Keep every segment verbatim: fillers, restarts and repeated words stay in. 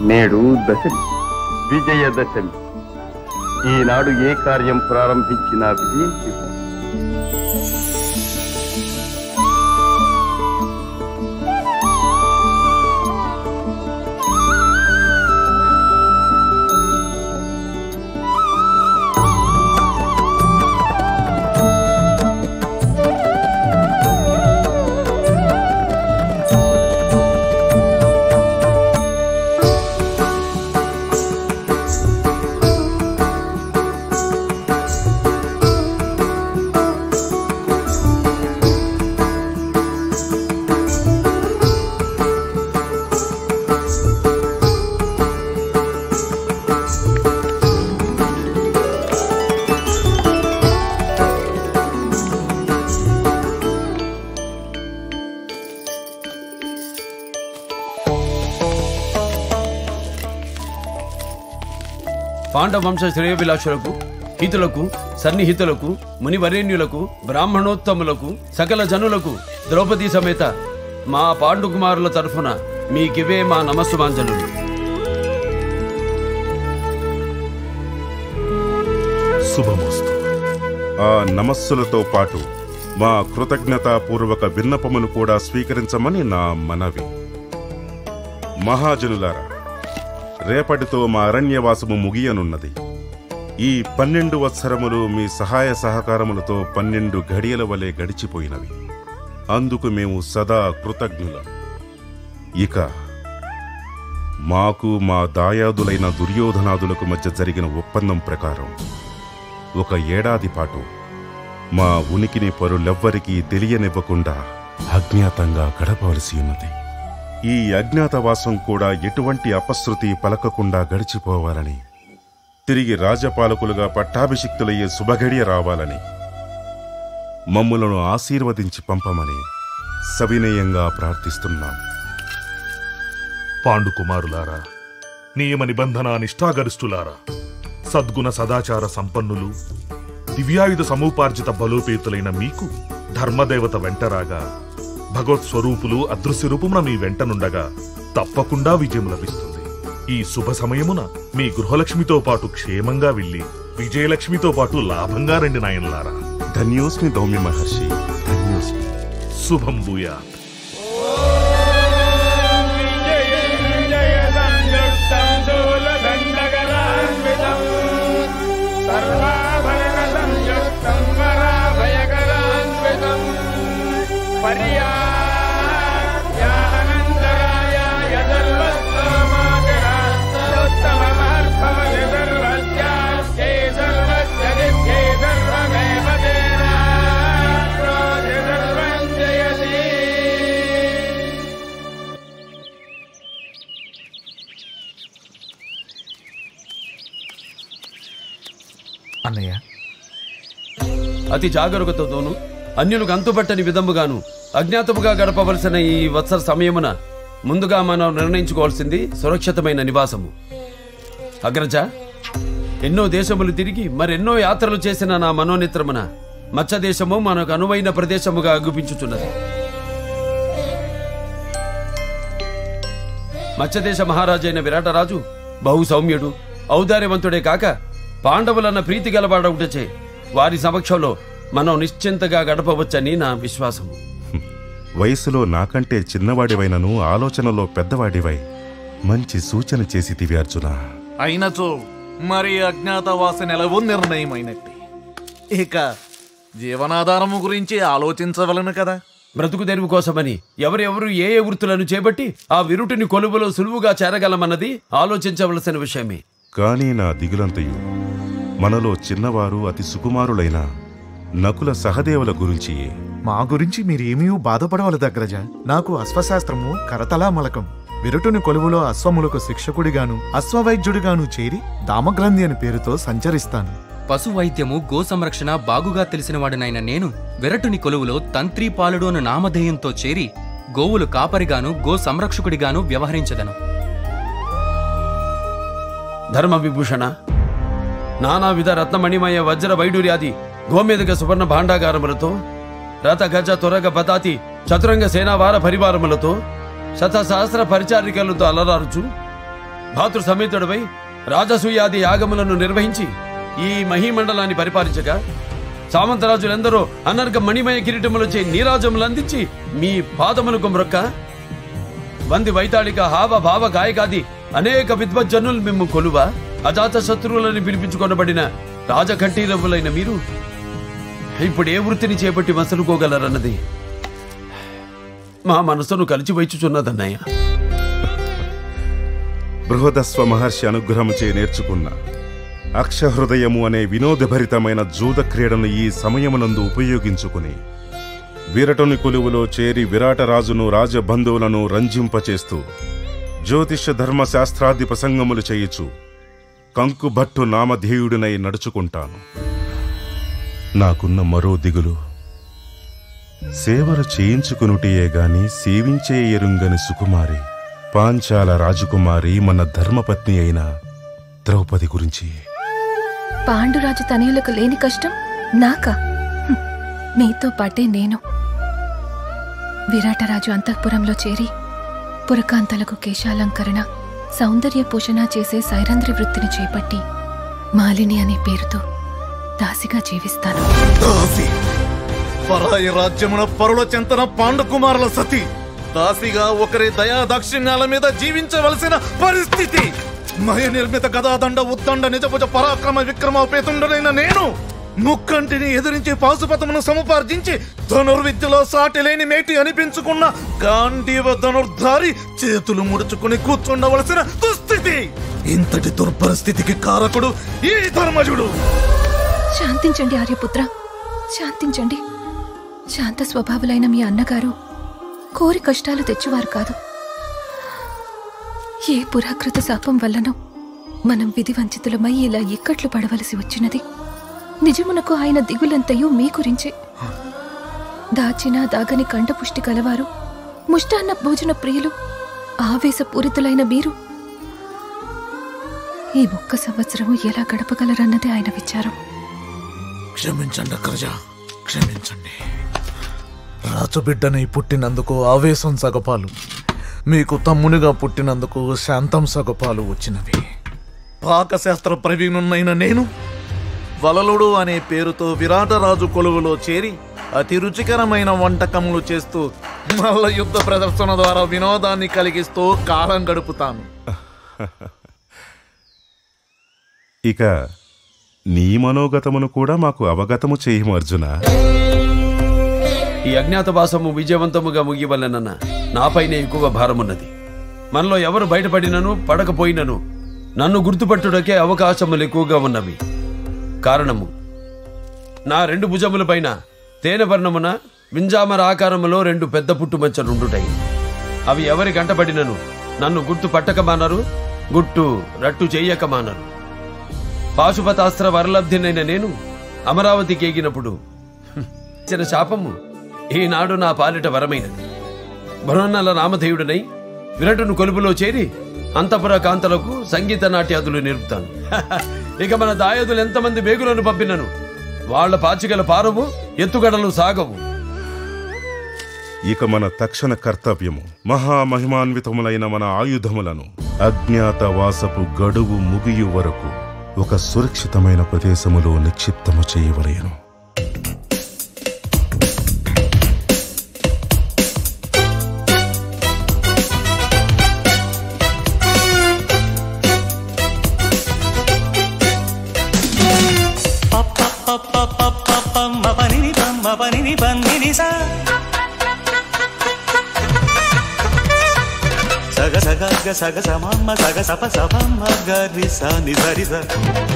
నేడు దశమి, విజయదశమి. ఈనాడు ఏ కార్యం ప్రారంభించినా విజయం చేకూరుతుంది. పాండవ వంశ శ్రేయోభిలాషులకు, హితులకు, సన్నిహితులకు, మునివరేణ్యులకు, బ్రాహ్మణోత్తములకు, సకల జనులకు ద్రౌపదీ సమేత మా పాండుకుమారుల తరఫున మీకివే మా నమస్సుమాంజలులు. శుభమస్తు. ఆ నమస్సులతో పాటు మా కృతజ్ఞతాపూర్వక విన్నపమును కూడా స్వీకరించమని నా మనవి. మహాజనులారా, రేపటితో మా అరణ్యవాసము ముగియనున్నది. ఈ పన్నెండు వత్సరములు మీ సహాయ సహకారములతో పన్నెండు ఘడియల వలె గడిచిపోయినవి. అందుకు మేము సదా కృతజ్ఞులం. ఇక మాకు మా దాయాదులైన దుర్యోధనాదులకు మధ్య జరిగిన ఒప్పందం ప్రకారం ఒక ఏడాది పాటు మా ఉనికిని పరులెవ్వరికీ తెలియనివ్వకుండా అజ్ఞాతంగా గడపవలసి ఉన్నది. ఈ అజ్ఞాతవాసం కూడా ఎటువంటి అపశృతి పలకకుండా గడిచిపోవాలని, తిరిగి రాజపాలకులుగా పట్టాభిషిక్తులయ్యే శుభఘడియ రావాలని, మమ్ములను ఆశీర్వదించి పంపమని సవినయంగా ప్రార్థిస్తున్నాం. పాండుకుమారులారా, నియమ నిబంధన నిష్ఠాగరిష్ఠులారా, సద్గుణ సదాచార సంపన్నులు, దివ్యాయుధ సమూపార్జిత బలోపేతులైన మీకు ధర్మదేవత వెంటరాగా, భగవత్ స్వరూపులు అదృశ్య రూపమున మీ వెంటనుండగా తప్పకుండా విజయం లభిస్తుంది. ఈ శుభ సమయమున మీ గృహలక్ష్మితో పాటు క్షేమంగా వెళ్ళి విజయలక్ష్మితో పాటు లాభంగా రండి నాయనలారా. ధన్యోస్మి దౌమ్య మహర్షి, ధన్యోస్మి. శుభం భూయాత్. అన్నయ్య, అతి జాగరూకతతోనూ అన్యులకు అంతుపట్టని విధముగాను అజ్ఞాతముగా గడపవలసిన ఈ వత్సర సమయమున ముందుగా మనం నిర్ణయించుకోవాల్సింది సురక్షితమైన నివాసము. అగ్రజ, ఎన్నో దేశములు తిరిగి మరెన్నో యాత్రలు చేసిన నా మనోనిత్రమున మత్స్య దేశము మనకు అనువైన ప్రదేశముగా అగుపించుచున్నది. మత్స్యదేశ మహారాజైన విరాటరాజు బహు సౌమ్యుడు, ఔదార్యవంతుడే కాక పాండవులన్న ప్రీతి గలవాడవుటచే వారి సమక్షంలో మనం నిశ్చింతగా గడపవచ్చని నా విశ్వాసము. వయసులో నాకంటే చిన్నవాడివైనను ఆలోచనలో పెద్దవాడివై మంచి సూచన చేసితివి అర్జున. అయినచో మరి అజ్ఞాతవాస నెలవు నిర్ణయమైనట్టు. ఇక జీవనాధారము గురించి ఆలోచించవలను కదా. బ్రతుకు తెరువు కోసమని ఎవరెవరు ఏ ఏ వృత్తులను చేపట్టి ఆ విరుటిని కొలువులో సులువుగా చేరగలమన్నది ఆలోచించవలసిన విషయమే. కానీ నా దిగులంతయు మనలో చిన్నవారు అతి సుకుమారులైన నకుల సహదేవుల గురించి. మా గురించి మీరేమీ బాధపడవలదు అగ్రజ. నాకు అశ్వశాస్త్రము కరతలా మలకం. విరుటుని కొలువులో అశ్వములకు శిక్షకుడిగాను అశ్వవైద్యుడిగాను చేరి దామగ్రంథి అని పేరుతో సంచరిస్తాను. పశు వైద్యము గో సంరక్షణ బాగుగా తెలిసినవాడినైన నేను విరటుని కొలువులో తంత్రి పాలుడు అను నామధేయంతో చేరి గోవులు కాపరిగాను గో సంరక్షకుడిగాను వ్యవహరించదను. ధర్మ విభూషణ, నానావిధ రత్నమణిమయ వజ్ర వైడూర్యాది గోమేదక సువర్ణ భాండాగారములతో, రథ గజ త్వరగ పతాతి చతురంగ సేనావార పరివారములతో, శత సహస్ర పరిచారికలతో అలరారుచు భాతృ సమేతుడవై రాజసూయాది యాగములను నిర్వహించి ఈ మహీమండలాన్ని పరిపాలించగా సామంతరాజులందరూ అనర్ఘ మణిమయ కిరీటములచే నీరాజములు అందించి మీ పాదములకు మ్రొక్క వంది వైతాళిక హావ భావ గాయకాది అనేక విద్వజ్జనులు మిమ్ము కొలువ అజాత శత్రువులని పిలిపించుకొనబడిన రాజకంఠీరవులైన మీరు ఇప్పుడు ఏ వృత్తిని చేపట్టి మసలుకోగలరన్నది మా మనసును కలిసి వైచుచున్నదన్నయ్య. బృహదస్వ మహర్షి అనుగ్రహముచే నేర్చుకున్న అక్షహృదయము అనే వినోదభరితమైన జూద క్రీడను ఈ సమయమునందు ఉపయోగించుకుని విరటుని కొలువులో చేరి విరాటరాజును రాజబంధువులను రంజింపచేస్తూ జ్యోతిష ధర్మశాస్త్రాది ప్రసంగములు చేయుచు కంకుభట్టు నామధేయుడినై నడుచుకుంటాను. నాకున్న మరో దిగులు సేవలు చేయించుకునుటియే గాని సేవించే ఎరుంగని సుకుమారి పాంచాల రాజకుమారి మన ధర్మపత్ని అయిన ద్రౌపది గురించి. పాండురాజు తనయులకు లేని కష్టం నాకా? మీతో పాటే నేను విరాటరాజు అంతఃపురంలో చేరి పురకాంతలకు కేశాలంకరణ సౌందర్య పోషణ చేసే సైరంధ్రి వృత్తిని చేపట్టి మాలిని అనే పేరుతో దాసిగా జీవిస్తాను. పరాయి రాజ్యమున పరుల చెంతన పాండుకుమారుల సతి దాసిగా ఒకరి దయా దాక్షిణ్యాల మీద జీవించవలసిన పరిస్థితి. మయ నిర్మిత గదాదండ ఉద్దండ నిజభుజ పరాక్రమ విక్రమోపేతుండనైన నేను ముక్కంటిని ఎదిరించి పాశుపతమును సముపార్జించి ధనుర్విద్యలో సాటి లేని మేటి అనిపించుకున్న గాంధీవ ధనుర్ధారి చేతులు ముడుచుకుని కూర్చుండవలసిన దుస్థితి. ఇంతటి దుర్పరిస్థితికి కారకుడు ఈ ధర్మజుడు. శాంతించండి ఆర్యపుత్ర, శాంతించండి. శాంత స్వభావులైన మీ అన్నగారు కోరి కష్టాలు తెచ్చువారు కాదు. ఏ పురాకృత శాపం వల్లనో మనం విధి వంచితులమై ఇలా ఇక్కట్లు పడవలసి వచ్చినది. నిజమునకు ఆయన దిగులంతయు మీ గురించే. దాచిన దాగని కంఠపుష్టి కలవారు, ముష్టాన్న భోజన ప్రియులు, ఆవేశపూరితులైన మీరు ఈ ఒక్క సంవత్సరము ఎలా గడపగలరన్నదే ఆయన విచారం. క్షమించండి అగ్రజ, క్షమించండి. రాజబిడ్డనై పుట్టినందుకు ఆవేశం సగపాలు, మీకు తమ్మునిగా పుట్టినందుకు శాంతం సగపాలు వచ్చినవి. పాకశాస్త్ర ప్రవీణున్నైన నేను వలలుడు అనే పేరుతో విరాటరాజు కొలువులో చేరి అతి రుచికరమైన వంటకములు చేస్తూ మల్ల యుద్ధ ప్రదర్శన ద్వారా వినోదాన్ని కలిగిస్తూ కాలం గడుపుతాను. ఇక నీ మనోగతమును కూడా మాకు అవగతము చేయము అర్జున. ఈ అజ్ఞాతవాసము విజయవంతముగా ముగివలనన్న నాపైనే ఎక్కువ భారమున్నది. మనలో ఎవరు బయటపడినను పడకపోయినను నన్ను గుర్తుపట్టుటకే అవకాశములు ఎక్కువగా ఉన్నవి. కారణము నా రెండు భుజములపైన తేనె వర్ణమున వింజామర ఆకారములో రెండు పెద్ద పుట్టుమచ్చలుండుటాయి. అవి ఎవరి గంటపడినను నన్ను గుర్తు పట్టకమానరు, గుట్టు రట్టు చెయ్యకమానరు. పాశుపతాస్త్ర వరలబ్ధినైన నేను అమరావతికి ఎగినప్పుడు ఇచ్చిన శాపము ఈనాడు నా పాలిట వరమైనది. బృహన్నల నామధేయుడనై విరటును కొలుపులో చేరి అంతపుర కాంతలకు సంగీత నాట్యాదులు నేర్పుతాను. ఇక మన దాయదులు ఎంతమంది వేగులను పంపినను వాళ్ల పాచికల పారవు, ఎత్తుగడలు సాగవు. ఇక మన తక్షణ కర్తవ్యము మహామహిమాన్వితములైన మన ఆయుధములను అజ్ఞాతవాసపు గడువు ముగియు వరకు ఒక సురక్షితమైన ప్రదేశములో నిక్షిప్తము చేయవలెను. సగ సగ సగ సమమ్మ సగ సప సపమ్మ గరి స ని సరి స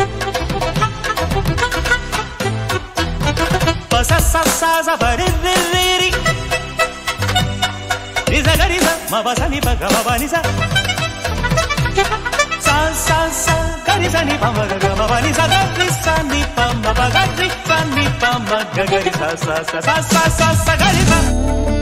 పస స స స పరి రి రి రి ని స గరి స మ ప స ని ప గ మ ప ని స స స స గరి స ని ప మ గ గ మ ప ని స గ రి స ని ప మ ప గ రి స ని ప మ గ గరి స స స స స స గరి స